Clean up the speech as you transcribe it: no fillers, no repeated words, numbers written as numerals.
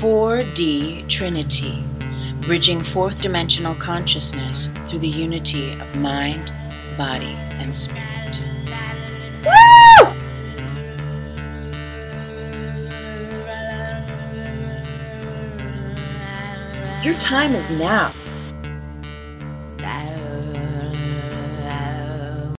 4D Trinity, bridging fourth dimensional consciousness through the unity of mind, body, and spirit. Woo! Your time is now.